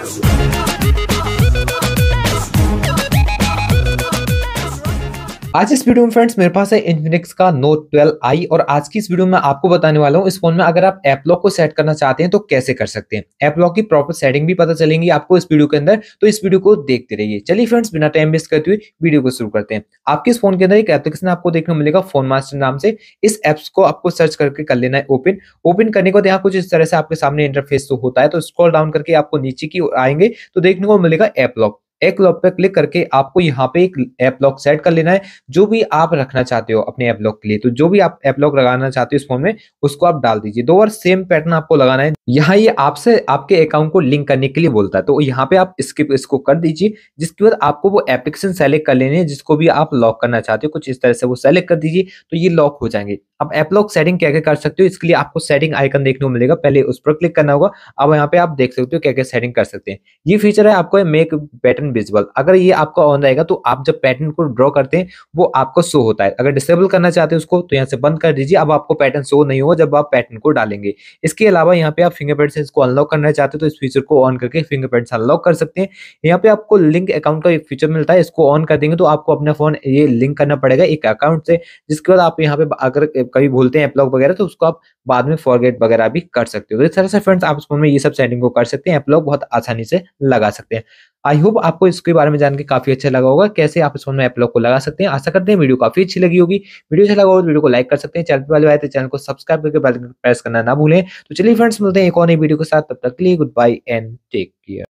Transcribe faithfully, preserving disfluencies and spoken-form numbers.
आज इस वीडियो में फ्रेंड्स मेरे पास है इन्फिनिक्स का नोट ट्वेल्व आई और आज की इस वीडियो में आपको बताने वाला हूं इस फोन में अगर आप ऐप लॉक को सेट करना चाहते हैं तो कैसे कर सकते हैं। ऐप लॉक की प्रॉपर सेटिंग भी पता चलेंगी आपको इस वीडियो के अंदर, तो इस वीडियो को देखते रहिए। चलिए फ्रेंड्स बिना टाइम वेस्ट करते हुए वीडियो को शुरू करते हैं। आपके इस फोन के अंदर एक एप्लीकेशन आपको देखने को मिलेगा फोन मास्टर नाम से। इस एप्स को आपको सर्च करके कर लेना है ओपन। ओपन करने के बाद यहाँ कुछ इस तरह से आपके सामने इंटरफेस तो होता है, तो स्क्रॉल डाउन करके आपको नीचे की ओर आएंगे तो देखने को मिलेगा ऐप लॉक। ऐप लॉक पे क्लिक करके आपको यहाँ पे एक ऐप लॉक सेट कर लेना है जो भी आप रखना चाहते हो अपने ऐप लॉक के लिए। तो जो भी आप ऐप लॉक लगाना चाहते हो इस फोन में उसको आप डाल दीजिए। दो बार सेम पैटर्न आपको लगाना है। यहाँ ये आपसे आपके अकाउंट को लिंक करने के लिए बोलता है, तो यहाँ पे आप स्किप इसको कर दीजिए। जिसके बाद आपको वो एप्लीकेशन सेलेक्ट कर लेने हैं जिसको भी आप लॉक करना चाहते हो। कुछ इस तरह से वो सेलेक्ट कर दीजिए तो ये लॉक हो जाएंगे। अब ऐप लॉक सेटिंग क्या क्या कर सकते हो इसके लिए आपको सेटिंग आइकन देखने को मिलेगा, पहले उस पर क्लिक करना होगा। अब यहाँ पे आप देख सकते हो क्या क्या सेटिंग कर सकते हैं। ये फीचर है आपको मेक पैटर्न विजिबल। अगर ये आपका ऑन रहेगा तो आप जब पैटर्न को ड्रॉ करते हैं वो आपको शो होता है। अगर डिसेबल करना चाहते हैं उसको तो यहाँ से बंद कर दीजिए। अब आपको पैटर्न शो नहीं होगा जब आप पैटर्न को डालेंगे। इसके अलावा यहाँ पे आप फिंगरप्रिंट से इसको अनलॉक करना चाहते हो तो इस फीचर को ऑन करके फिंगरप्रिंट से अनलॉक कर सकते हैं। यहाँ पे आपको लिंक अकाउंट का एक फीचर मिलता है, इसको ऑन कर देंगे तो आपको अपना फोन ये लिंक करना पड़ेगा एक अकाउंट से। जिसके बाद आप यहाँ पे अगर कभी भूलते हैं ऐप लॉक वगैरह तो उसको आप बाद में फॉरगेट वगैरह भी कर सकते हो। तो इस तरह से फ्रेंड्स आप इस फोन में ये सब सेटिंग को कर सकते हैं, ऐप लॉक बहुत आसानी से लगा सकते हैं। आई होप आपको इसके बारे में जान के काफी अच्छा लगा होगा कैसे आप इस फोन में ऐप लॉक को लगा सकते हैं। आशा करते हैं वीडियो काफी अच्छी लगी होगी। वीडियो अच्छा लगा हो तो वीडियो को लाइक कर सकते हैं। चैनल पर वाले आए तो चैनल को सब्सक्राइब करके बेल आइकन प्रेस करना ना भूलें। तो चलिए फ्रेंड्स मिलते हैं एक और नई वीडियो के साथ, तब तक के लिए good bye and take care.